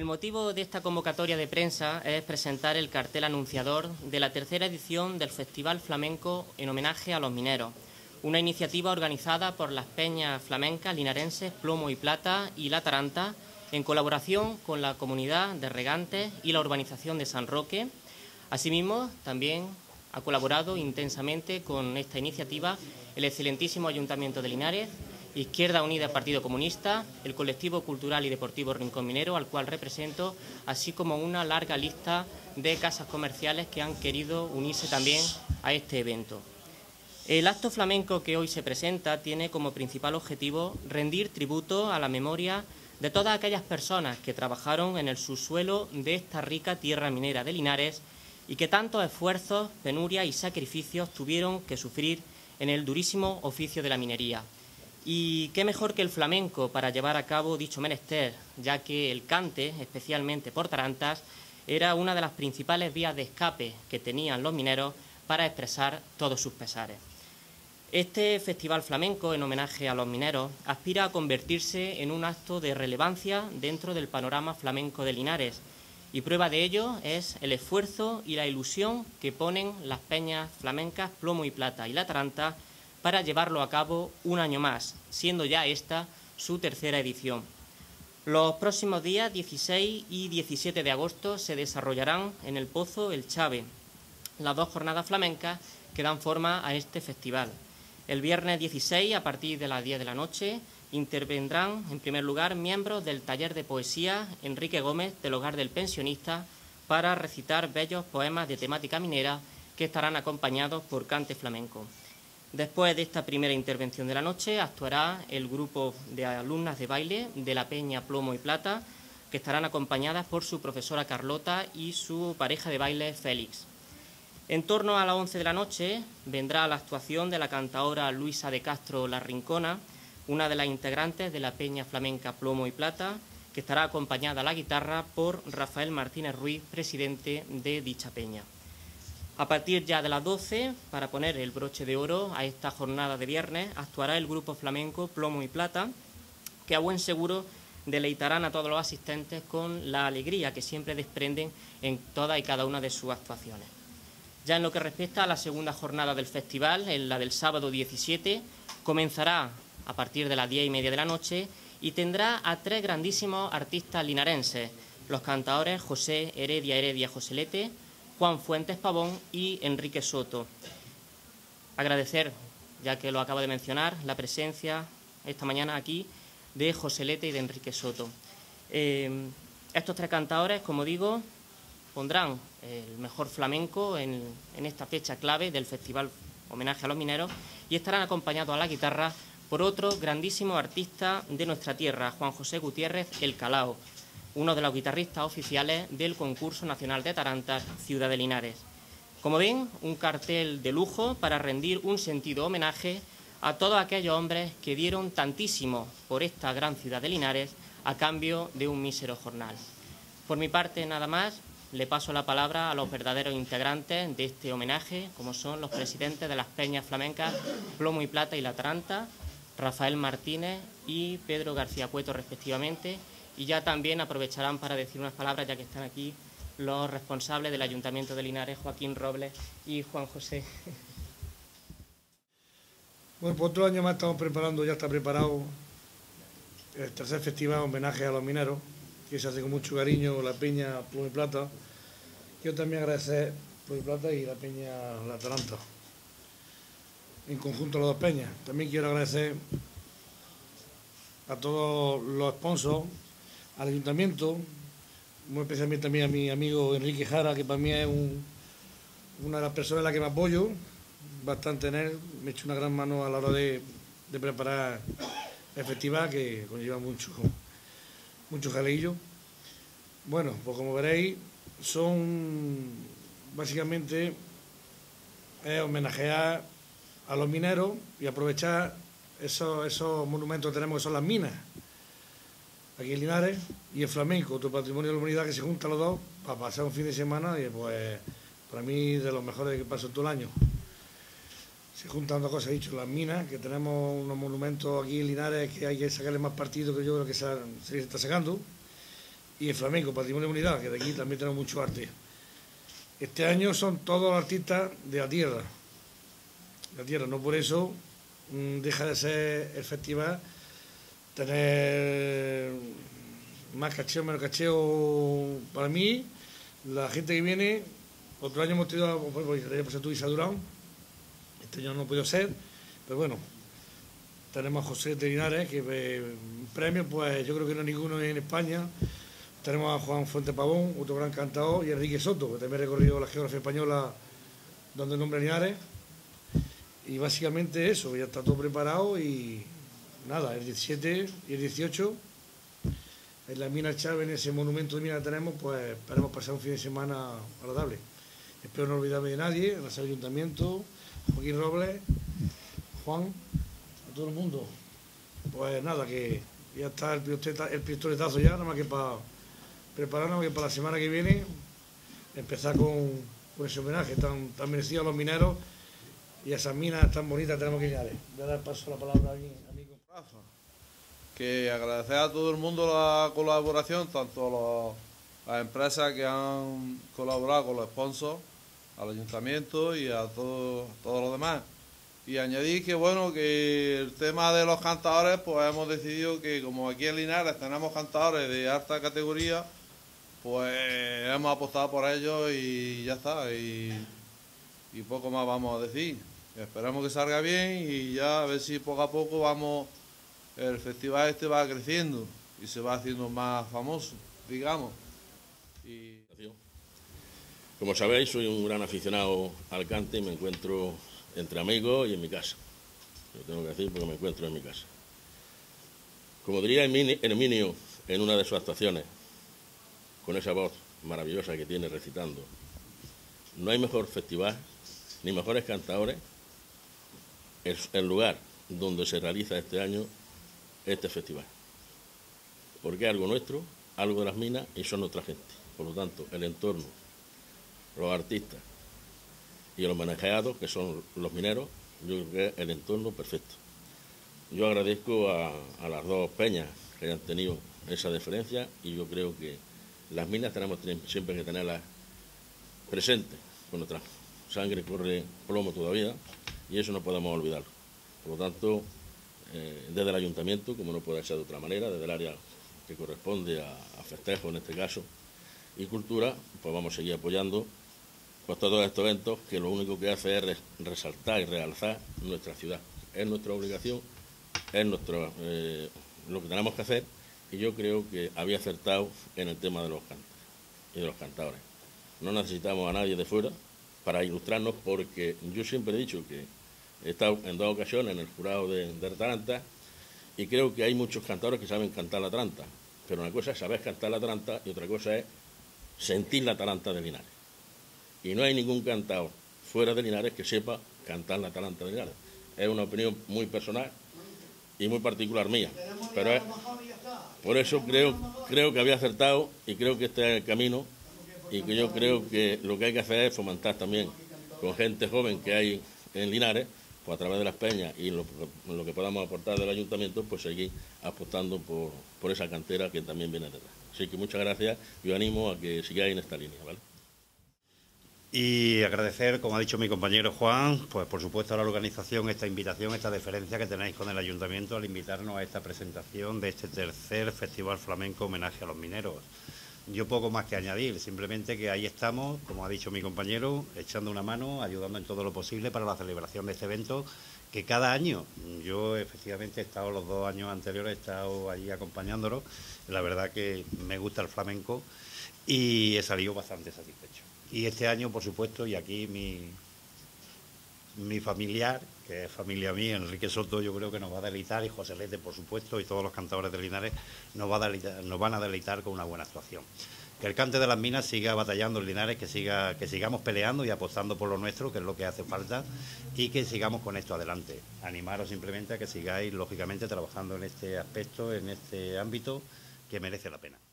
motivo de esta convocatoria de prensa es presentar el cartel anunciador de la tercera edición del Festival Flamenco en homenaje a los mineros, una iniciativa organizada por las peñas flamencas linarenses Plomo y Plata y La Taranta, en colaboración con la comunidad de regantes y la urbanización de San Roque. Asimismo, también ha colaborado intensamente con esta iniciativa el excelentísimo Ayuntamiento de Linares, Izquierda Unida Partido Comunista, el colectivo cultural y deportivo Rincón Minero, al cual represento, así como una larga lista de casas comerciales que han querido unirse también a este evento. El acto flamenco que hoy se presenta tiene como principal objetivo rendir tributo a la memoria de todas aquellas personas que trabajaron en el subsuelo de esta rica tierra minera de Linares y que tantos esfuerzos, penurias y sacrificios tuvieron que sufrir en el durísimo oficio de la minería. Y qué mejor que el flamenco para llevar a cabo dicho menester, ya que el cante, especialmente por tarantas, era una de las principales vías de escape que tenían los mineros para expresar todos sus pesares. Este festival flamenco, en homenaje a los mineros, aspira a convertirse en un acto de relevancia dentro del panorama flamenco de Linares, y prueba de ello es el esfuerzo y la ilusión que ponen las peñas flamencas Plomo y Plata y La Taranta para llevarlo a cabo un año más, siendo ya esta su tercera edición. Los próximos días 16 y 17 de agosto se desarrollarán en el Pozo El Chave las dos jornadas flamencas que dan forma a este festival. El viernes 16, a partir de las 10 de la noche, intervendrán en primer lugar miembros del taller de poesía Enrique Gómez del Hogar del Pensionista para recitar bellos poemas de temática minera que estarán acompañados por cante flamenco. Después de esta primera intervención de la noche actuará el grupo de alumnas de baile de la Peña Plomo y Plata, que estarán acompañadas por su profesora Carlota y su pareja de baile Félix. En torno a las 11 de la noche vendrá la actuación de la cantaora Luisa de Castro La Rincona, una de las integrantes de la Peña Flamenca Plomo y Plata, que estará acompañada a la guitarra por Rafael Martínez Ruiz, presidente de dicha peña. A partir ya de las 12, para poner el broche de oro a esta jornada de viernes, actuará el grupo flamenco Plomo y Plata, que a buen seguro deleitarán a todos los asistentes con la alegría que siempre desprenden en todas y cada una de sus actuaciones. Ya en lo que respecta a la segunda jornada del festival, en la del sábado 17, comenzará a partir de las 10:30 de la noche y tendrá a tres grandísimos artistas linarenses, los cantaores José Heredia Joselete, Juan Fuentes Pavón y Enrique Soto. Agradecer, ya que lo acabo de mencionar, la presencia esta mañana aquí de Joselete y de Enrique Soto. Estos tres cantadores, como digo, pondrán el mejor flamenco en esta fecha clave del Festival Homenaje a los Mineros y estarán acompañados a la guitarra por otro grandísimo artista de nuestra tierra, Juan José Gutiérrez El Calao, uno de los guitarristas oficiales del Concurso Nacional de Tarantas Ciudad de Linares. Como ven, un cartel de lujo para rendir un sentido homenaje a todos aquellos hombres que dieron tantísimo por esta gran ciudad de Linares a cambio de un mísero jornal. Por mi parte, nada más. Le paso la palabra a los verdaderos integrantes de este homenaje, como son los presidentes de las peñas flamencas Plomo y Plata y La Taranta, Rafael Martínez y Pedro García Cueto, respectivamente, y ya también aprovecharán para decir unas palabras, ya que están aquí los responsables del Ayuntamiento de Linares, Joaquín Robles y Juan José. Bueno, pues otro año más estamos preparando, ya está preparado el tercer festival homenaje a los mineros, que se hace con mucho cariño la Peña Plomo y Plata. Yo también agradecer Plomo y Plata y la Peña La Taranta, en conjunto las dos peñas. También quiero agradecer a todos los sponsors, al Ayuntamiento, muy especialmente también a mi amigo Enrique Jara, que para mí es una de las personas en las que me apoyo bastante en él. Me ha hecho una gran mano a la hora de preparar el festival, que conlleva mucho jaleillo. Bueno, pues como veréis, son básicamente homenajear a los mineros y aprovechar esos monumentos que tenemos, que son las minas aquí en Linares, y el flamenco, otro patrimonio de la humanidad, que se juntan los dos para pasar un fin de semana, y pues para mí de los mejores que paso todo el año. Se juntan dos cosas, he dicho, las minas, que tenemos unos monumentos aquí en Linares que hay que sacarle más partido, que yo creo que se está sacando, y el flamenco, patrimonio de humanidad, que de aquí también tenemos mucho arte. Este año son todos los artistas de la tierra, no por eso deja de ser el festival tener más cacheo, menos cacheo. Para mí, la gente que viene, otro año hemos tenido, pues el año pasado tú Isa Durán, este año no ha podido ser, pero bueno, tenemos a José de Linares, que premio, pues yo creo que no hay ninguno en España. Tenemos a Juan Fuente Pavón, otro gran cantador, y Enrique Soto, que también ha recorrido la geografía española dando el nombre a Linares. Y básicamente eso, ya está todo preparado y nada, el 17 y el 18 en la mina Chávez, en ese monumento de mina que tenemos, pues esperemos pasar un fin de semana agradable. Espero no olvidarme de nadie, en el ayuntamiento, Joaquín Robles, Juan, a todo el mundo. Pues nada, que ya está el pistoletazo ya, nada más que para prepararnos, que para la semana que viene empezar con ese homenaje tan merecido a los mineros y a esas minas tan bonitas que tenemos que llegar. Voy a dar paso a la palabra a mi amigo Rafa. Que agradecer a todo el mundo la colaboración, tanto las empresas que han colaborado con los sponsors, al ayuntamiento y a todos los demás. Y añadir que bueno, que el tema de los cantadores, pues hemos decidido que como aquí en Linares tenemos cantadores de alta categoría, pues hemos apostado por ellos y ya está, y poco más vamos a decir. Esperamos que salga bien y ya a ver si poco a poco el festival este va creciendo y se va haciendo más famoso, digamos. Como sabéis, soy un gran aficionado al cante y me encuentro entre amigos y en mi casa. Lo tengo que decir porque me encuentro en mi casa. Como diría Herminio en una de sus actuaciones, con esa voz maravillosa que tiene recitando, no hay mejor festival ni mejores cantadores. Es el lugar donde se realiza este año este festival. Porque es algo nuestro, algo de las minas y son nuestra gente. Por lo tanto, el entorno, los artistas y los homenajeados, que son los mineros, yo creo que es el entorno perfecto. Yo agradezco a las dos peñas que hayan tenido esa deferencia y yo creo que las minas tenemos siempre que tenerlas presentes. Con nuestra sangre corre plomo todavía y eso no podemos olvidarlo. Por lo tanto, desde el ayuntamiento, como no puede ser de otra manera, desde el área que corresponde a festejo en este caso y cultura, pues vamos a seguir apoyando pues todos estos eventos que lo único que hace es resaltar y realzar nuestra ciudad. Es nuestra obligación, es lo que tenemos que hacer y yo creo que había acertado en el tema de los cantos y de los cantadores. No necesitamos a nadie de fuera para ilustrarnos porque yo siempre he dicho que he estado en dos ocasiones en el jurado de Taranta y creo que hay muchos cantadores que saben cantar la taranta, pero una cosa es saber cantar la taranta y otra cosa es sentir la taranta de Linares. Y no hay ningún cantador fuera de Linares que sepa cantar la taranta de Linares. Es una opinión muy personal y muy particular mía, pero por eso creo que había acertado y creo que este es el camino y que yo creo que lo que hay que hacer es fomentar también con gente joven que hay en Linares, pues a través de las peñas y lo que podamos aportar del ayuntamiento, pues seguir apostando por esa cantera que también viene detrás. Así que muchas gracias y os animo a que sigáis en esta línea, ¿vale? Y agradecer, como ha dicho mi compañero Juan, pues por supuesto a la organización, esta invitación, esta deferencia que tenéis con el ayuntamiento al invitarnos a esta presentación de este tercer Festival Flamenco Homenaje a los Mineros. Yo poco más que añadir, simplemente que ahí estamos, como ha dicho mi compañero, echando una mano, ayudando en todo lo posible para la celebración de este evento, que cada año, yo efectivamente he estado los 2 años anteriores, he estado allí acompañándolo, la verdad que me gusta el flamenco y he salido bastante satisfecho. Y este año, por supuesto, y aquí mi familiar, que es familia mía, Enrique Soto, yo creo que nos va a deleitar, y José Lete, por supuesto, y todos los cantadores de Linares nos van a deleitar con una buena actuación. Que el cante de las minas siga batallando en Linares, que sigamos peleando y apostando por lo nuestro, que es lo que hace falta, y que sigamos con esto adelante. Animaros simplemente a que sigáis, lógicamente, trabajando en este aspecto, en este ámbito, que merece la pena.